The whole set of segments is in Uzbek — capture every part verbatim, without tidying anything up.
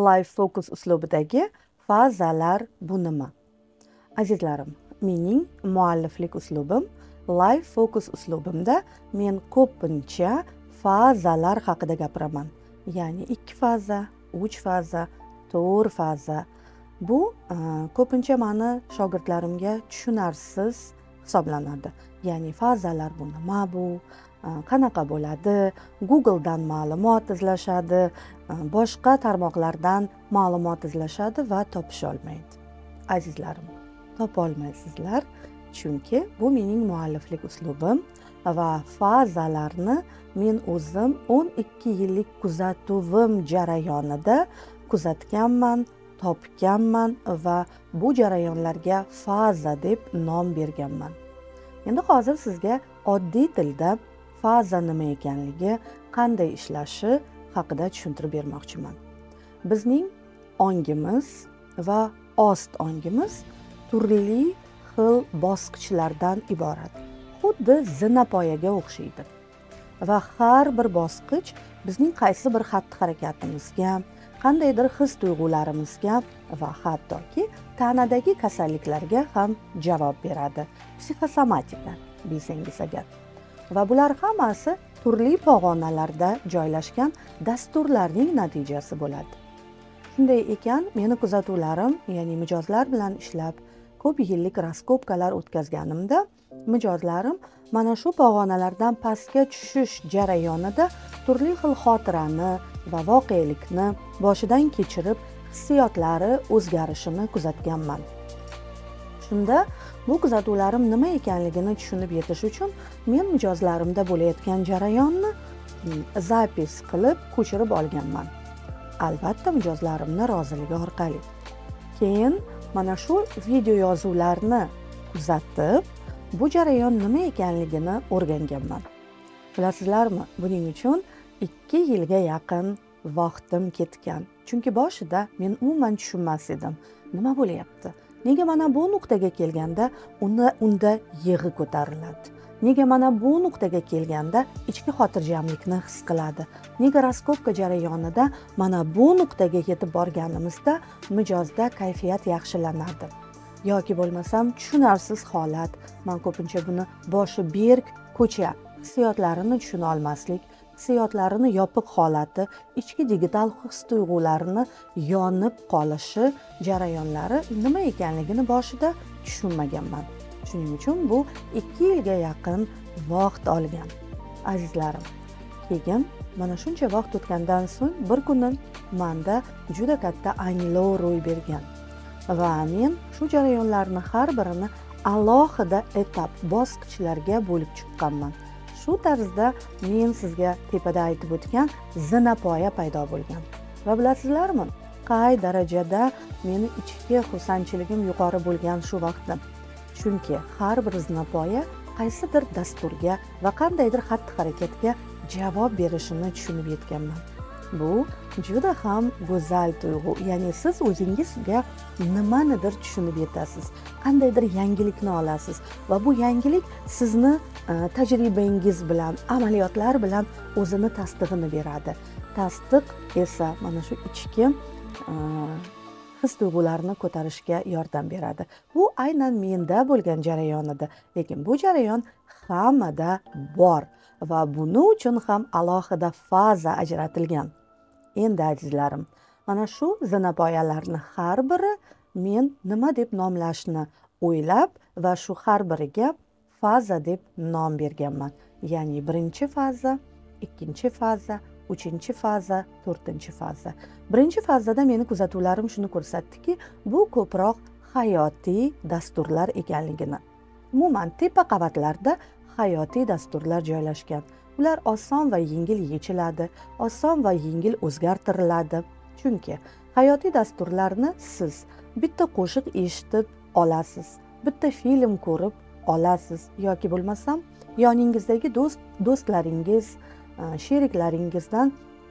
Live Focus uslubidagi fazalar bu nima? Azizlarim, mening mualliflik uslubim Live Focus uslubimda men ko'pincha fazalar haqida gapiraman. Ya'ni ikki faza, uch faza, to'rt faza. Bu ko'pincha meni shogirdlarimga tushunarsiz hisoblanadi. Ya'ni fazalar bu nima bu? Qanaqa bo'ladi? Googledan ma'lumot izlashadi, boshqa tarmoqlardan ma'lumot izlashadi va topisha olmaydi. Azizlarim, topolmaysizlar, chunki bu mening mualliflik uslubim va fazalarni men o'zim o'n ikki yillik kuzatuvim jarayonida kuzatganman, topganman va bu jarayonlarga faza deb nom berganman. Endi hozir sizga oddiy tilda faza nima ekanligi, qanday ishlashi haqida tushuntirib bermoqchiman. Bizning ongimiz va ost ongimiz turli xil bosqichlardan iborat. Xuddi zinapoyaga o'xshaydi. Va har bir bosqich bizning qaysi bir xatti-harakatimizga, qandaydir his-tuyg'ularimizga va hattoki tanadagi kasalliklarga ham javob beradi. Psixosomatika desangiz agar. Va bular hammasi turli pog'onalarda joylashgan dasturlarning natijasi bo'ladi. Shunday ekan, meni kuzatuvlarim, ya'ni mijozlar bilan ishlab, ko'p yillik raskopkalar o'tkazganimda, mijozlarim mana shu pog'onalardan pastga tushish jarayonida turli xil xotirani va voqelikni boshidan kechirib, hissiyotlari o'zgarishini kuzatganman. Shunda bu kuzatuvlarim nima ekanligini tushunib yetish uchun men mijozlarimda bo'layotgan jarayonni zapis qilib ko'chirib olganman. Albatta mijozlarimni roziligi orqali. Keyin mana shu video yozuvlarni kuzatib, bu jarayon nima ekanligini o'rganganman. Bilasizlarmi, buning uchun ikki yilga yaqin vaqtim ketgan. Chunki boshida men umuman tushunmas edim. Nima bo'layapti? Nega mana bu nuqtaga kelganda unda unda yig'i ko'tariladi? Nega mana bu nuqtaga kelganda ichki xotirjamlikni his qiladi? Nega raskopka jarayonida mana bu nuqtaga yetib borganimizda mijozda kayfiyat yaxshilanadi? Yoki bo'lmasam tushunarsiz holat, men ko'pincha buni boshi berk ko'cha, hissiyotlarini tushuna olmaslik, hissiyotlarini yopiq holati, ichki digital his-tuyg'ularini yonib qolishi jarayonlari nima ekanligini boshida tushunmaganman. Shuning uchun bu ikki yilga yaqin vaqt olgan. Azizlarim, keyin mana shuncha vaqt o'tgandan so'ng bir kuni menda juda katta anglov ro'y bergan. Va men shu jarayonlarni har birini alohida etap, bosqichlarga bo'lib chiqqanman. Shu tarzda men sizga tepada aytib o'tgan zinapoya paydo bo'lgan. Va bilasizlarmi, qay darajada meni ichki xursandchiligim yuqori bo'lgan shu vaqtda. Chunki har bir zinapoya qaysidir dasturga va qandaydir xatti-harakatga javob berishini tushunib yetganman. Bu juda ham go'zal tuyg'u, ya'ni siz o'zingizga nimanidir tushunib yetasiz, qandaydir yangilikni olasiz va bu yangilik sizni tajribangiz bilan, amaliyotlar bilan o'zini tasdig'ini beradi. Tasdiq esa mana shu ichki his-tuyg'ularni ko'tarishga yordam beradi. Bu aynan menda bo'lgan jarayon edi, lekin bu jarayon hammada bor va buning uchun ham alohida faza ajratilgan. Endi azizlarim, mana shu zinapoyalarni har biri men nima deb nomlashni o'ylab va shu har biriga faza deb nom berganman. Ya'ni birinchi faza, ikkinchi faza, uchinchi faza, to'rtinchi faza. Birinchi fazada meni kuzatuvlarim shuni ko'rsatdiki, bu ko'proq hayotiy dasturlar ekanligini. Umuman tepa qavatlarda hayotiy dasturlar joylashgan. Ular oson va yengil yechiladi, oson va yengil o'zgartiriladi. Chunki hayotiy dasturlarni siz bitta qo'shiq eshitib olasiz, bitta film ko'rib olasiz yoki bo'lmasam yoningizdagi do'st do'stlaringiz, sheriklaringizdan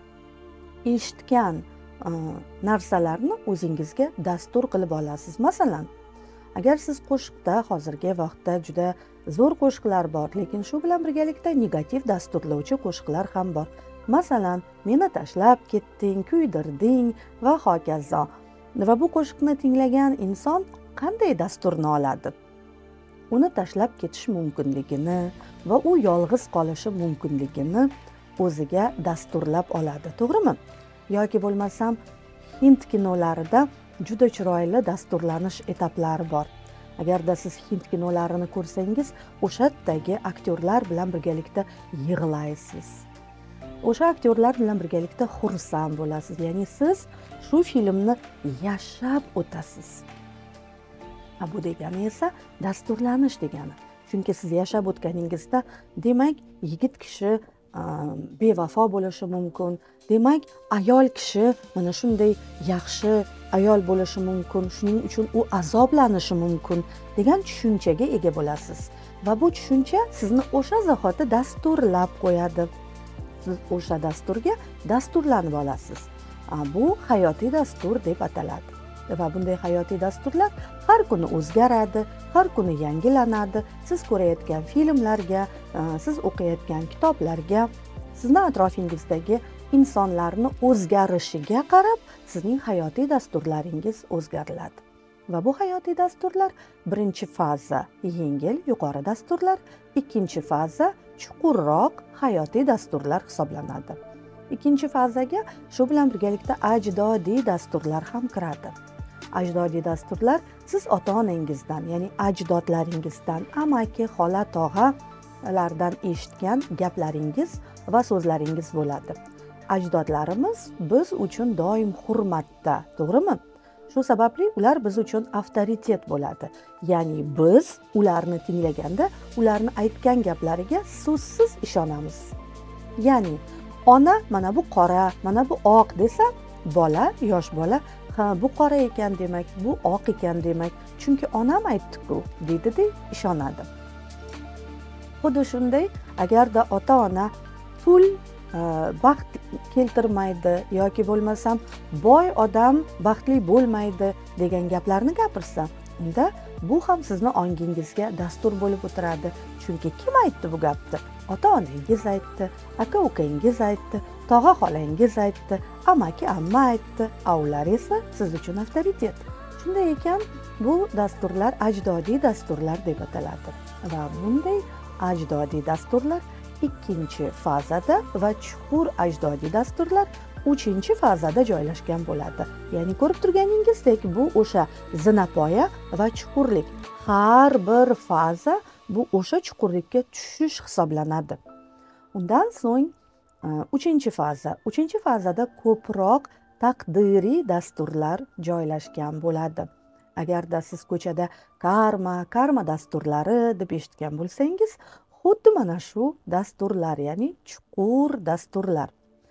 eshitgan narsalarni o'zingizga dastur qilib olasiz. Masalan, agar siz qo'shiqda hozirgi vaqtda juda zo'r qo'shiqlar bor, lekin shu bilan birgalikda negativ dasturlovchi qo'shiqlar ham bor. Masalan, meni tashlab ketding, kuydirding va hokazo. Va bu qo'shiqni tinglagan inson qanday dasturni oladi? Uni tashlab ketish mumkinligini va u yolg'iz qolishi mumkinligini o'ziga dasturlab oladi, to'g'rimi? Yoki bo'lmasam Hind kinolarida juda chiroyli dasturlanish etaplari bor. Agarda siz Hind kinolarini ko'rsangiz, o'sha yerdagi aktyorlar bilan birgalikda yig'laysiz. O'sha aktyorlar bilan birgalikda xursand bo'lasiz. Ya'ni siz shu filmni yashab o'tasiz. Bu degani esa dasturlanish degani. Chunki siz yashab o'tganingizda, demak, yigit kishi bevafo bo'lishi mumkin. Demak, ayol kishi mana shunday yaxshi ayol bo'lishi mumkin. Shuning uchun u azoblanishi mumkin degan tushunchaga ega bo'lasiz. Va bu tushuncha sizni o'sha zahoti dasturlab qo'yadi. Siz o'sha dasturga dasturlanib olasiz. Bu hayotiy dastur deb ataladi. Va bunday hayotiy dasturlar har kuni o'zgaradi, har kuni yangilanadi. Siz ko'rayotgan filmlarga, siz o'qiyotgan kitoblarga, sizni atrofingizdagi insonlarni o'zgarishiga qarab sizning hayotiy dasturlaringiz o'zgariladi. Va bu hayotiy dasturlar birinchi faza yengil, yuqori dasturlar, ikkinchi faza chuqurroq hayotiy dasturlar hisoblanadi. Ikkinchi fazaga shu bilan birgalikda ajdodiy dasturlar ham kiradi. Ajdodiy dasturlar siz ota-onangizdan, ya'ni ajdodlaringizdan, amaki, xola, tog'alardan eshitgan gaplaringiz va so'zlaringiz bo'ladi. Ajdodlarimiz biz uchun doim hurmatda, to'g'rimi? Shu sababli ular biz uchun avtoritet bo'ladi. Ya'ni biz ularni tinglaganda, ularni aytgan gaplariga so'zsiz ishonamiz. Ya'ni ona mana bu qora, mana bu oq desa, bola, yosh bola, ha bu qora ekan demak, bu oq ekan demak, chunki onam aytdi-ku, deydi-da, ishonadi. Xuddi shunday, agarda ota-ona pul baxt keltirmaydi yoki bo'lmasam boy odam baxtli bo'lmaydi degan gaplarni gapirsa, unda bu ham sizni ongingizga dastur bo'lib o'tiradi. Chunki kim aytdi bu gapni? Ota-onangiz aytdi, aka-ukangiz aytdi, tog'a-xolangiz aytdi, amaki-amma aytdi. Ular esa siz uchun avtoritet. Shunday ekan, bu dasturlar ajdodiy dasturlar deb ataladi. Va bunday ajdodiy dasturlar ikkinchi fazada va chuqur ajdodiy dasturlar uchinchi fazada joylashgan bo'ladi. Ya'ni ko'rib turganingizdek, bu o'sha zinapoya va chuqurlik. Har bir faza bu o'sha chuqurlikka tushish hisoblanadi. Undan so'ng uchinchi faza. uchinchi fazada ko'proq taqdiriy dasturlar joylashgan bo'ladi. Agarda siz ko'chada karma, karma dasturlari deb eshitgan bo'lsangiz, xuddi mana shu dasturlar, ya'ni chuqur dasturlar.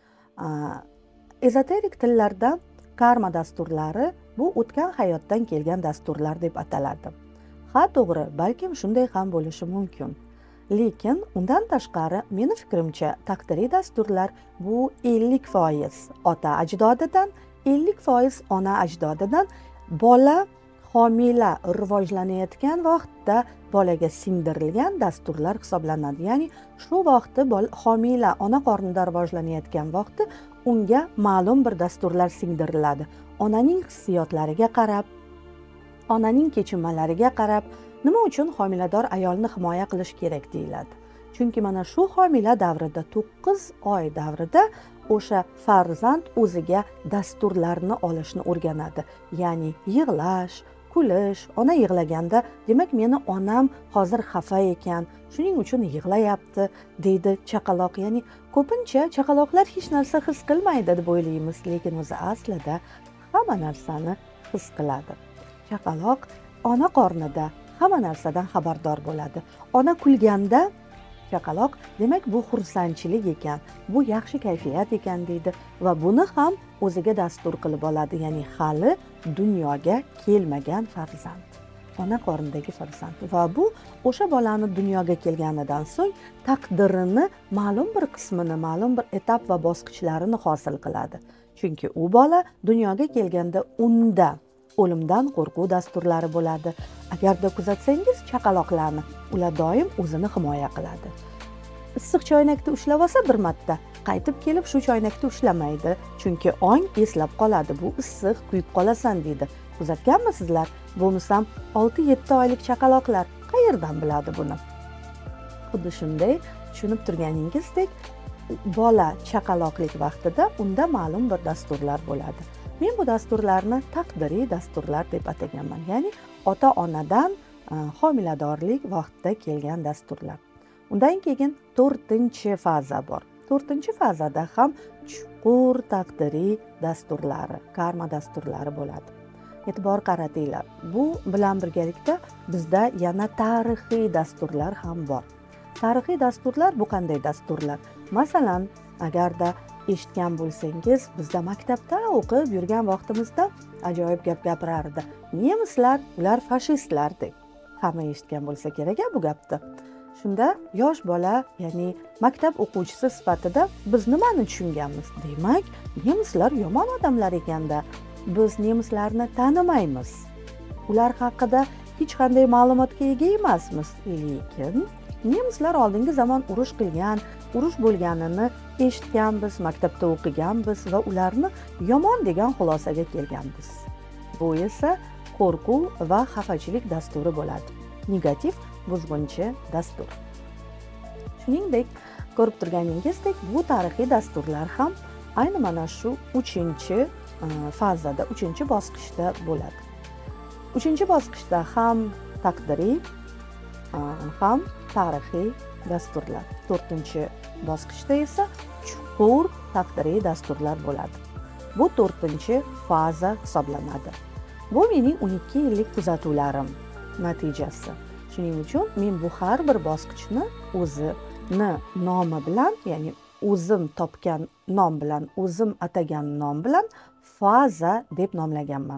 Ezoterik tillarda karma dasturlari bu o'tgan hayotdan kelgan dasturlar deb ataladi. Ha, to'g'ri, balkim shunday ham bo'lishi mumkin. Lekin undan tashqari, meni fikrimcha, taqdiriy dasturlar bu ellik foiz ota ajdodidan, ellik foiz ona ajdodidan, bola homila rivojlanayotgan vaqtda bolaga singdirilgan dasturlar hisoblanadi. Ya'ni shu vaqtda homila ona qornida rivojlanayotgan vaqtda unga ma'lum bir dasturlar singdiriladi. Onaning hissiyotlariga qarab, onaning kechinmalariga qarab, nima uchun homilador ayolni himoya qilish kerak deyiladi. Chunki mana shu homila davrida, to'qqiz oy davrida o'sha farzand o'ziga dasturlarni olishni o'rganadi. Ya'ni yig'lash, kulish, ona yig'laganda, demak meni onam hozir xafa ekan, shuning uchun yig'layapti, deydi chaqaloq. Ya'ni ko'pincha chaqaloqlar hech narsa his qilmaydi deb o'ylaymiz, lekin o'zi aslida hamma narsani his qiladi. Chaqaloq ona qornida hamma narsadan xabardor bo'ladi. Ona kulganda chaqaloq, demak bu xursandchilik ekan, bu yaxshi kayfiyat ekan deydi va buni ham o'ziga dastur qilib oladi. Ya'ni hali dunyoga kelmagan farzand, ona qornidagi farzand. Va bu o'sha bolani dunyoga kelganidan so'ng taqdirini ma'lum bir qismini, ma'lum bir etap va bosqichlarini hosil qiladi. Chunki u bola dunyoga kelganda unda o'limdan qo'rquv dasturlari bo'ladi. Agarda kuzatsangiz chaqaloqlarni, ular doim o'zini himoya qiladi. Issiq choynakda ushlab olsa bir marta, qaytib kelib shu choynakda ushlamaydi, chunki ong eslab qoladi, bu issiq, kuyib qolasan deydi. Kuzatganmisizlar? Bo'lmasam olti yetti oylik chaqaloqlar qayerdan biladi buni? Xuddi shunday tushunib turganingizdek, bola chaqaloqlik vaqtida unda ma'lum bir dasturlar bo'ladi. Men bu dasturlarni taqdiriy dasturlar deb ataganman. Ya'ni ota-onadan homiladorlik vaqtida kelgan dasturlar. Undan keyin to'rtinchi faza bor. to'rtinchi fazada ham chuqur taqdiriy dasturlari, karma dasturlari bo'ladi. E'tibor qaratinglar. Bu bilan birgalikda bizda yana tarixiy dasturlar ham bor. Tarixiy dasturlar bu qanday dasturlar? Masalan, agarda eshitgan bo'lsangiz, bizda maktabda o'qib yurgan vaqtimizda ajoyib gap gapirardi. Nemislar, ular fashistlar deb. Hamma eshitgan bo'lsa kerak bu gapni. Shunda yosh bola, ya'ni maktab o'quvchisi sifatida biz nimani tushunganmiz? Demak, nemislar yomon odamlar ekanda, biz nemislarni tanimaymiz. Ular haqida hech qanday ma'lumotga ega emasmiz. Lekin nemislar oldingi zamon urush qilgan, urush bo'lganini eshitganmiz, maktabda o'qiganmiz va ularni yomon degan xulosaga kelganmiz. Bu esa qo'rquv va xafachilik dasturi bo'ladi. Negativ buzg'unchi dastur. Shuningdek, ko'rib turganingizdek, bu tarixiy dasturlar ham ayni mana shu uchinchi fazada, uchinchi bosqichda bo'ladi. uchinchi bosqichda ham taqdiriy, ham tarixiy dasturlar. to'rtinchi bosqichda esa chuqur taqdiriy dasturlar bo'ladi. Bu to'rtinchi faza hisoblanadi. Bu mening o'n ikki yillik kuzatuvlarim natijasi. Shuning uchun men bu har bir bosqichni o'zini nomi bilan, ya'ni o'zim topgan nom bilan, o'zim atagan nom bilan faza deb nomlaganman.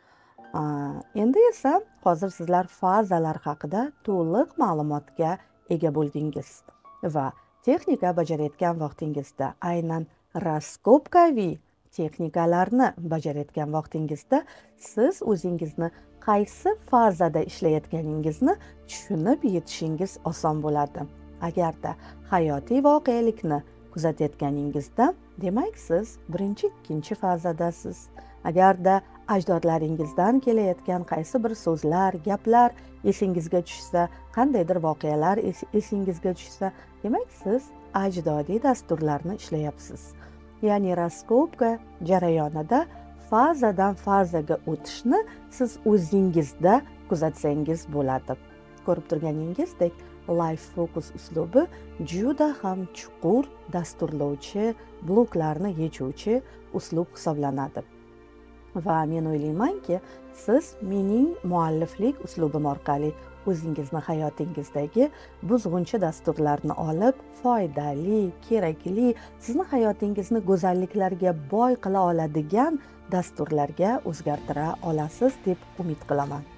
Endi esa hozir sizlar fazalar haqida to'liq ma'lumotga ega bo'ldingiz va texnika bajarayotgan vaqtingizda, aynan raskopkaviy texnikalarni bajarayotgan vaqtingizda siz o'zingizni qaysi fazada ishlayotganingizni tushunib yetishingiz oson bo'ladi. Agarda hayotiy voqelikni kuzatayotganingizda, demak siz birinchi, ikkinchi fazadasiz. Agarda ajdodlaringizdan kelayotgan qaysi bir so'zlar, gaplar esingizga tushsa, qandaydir voqealar esingizga tushsa, demak siz ajdodiy dasturlarni ishlayapsiz. Ya'ni raskopka jarayonida fazadan fazaga o'tishni siz o'zingizda kuzatsangiz bo'ladi. Ko'rib turganingizdek, Life Focus uslubi juda ham chuqur dasturlovchi, bloklarni yechuvchi uslub hisoblanadi. Va men o'ylaymanki, siz mening mualliflik uslubim orqali o'zingizni hayotingizdagi buzg'unchi dasturlarni olib, foydali, kerakli, sizni hayotingizni go'zalliklarga boy qila oladigan dasturlarga o'zgartira olasiz deb umid qilaman.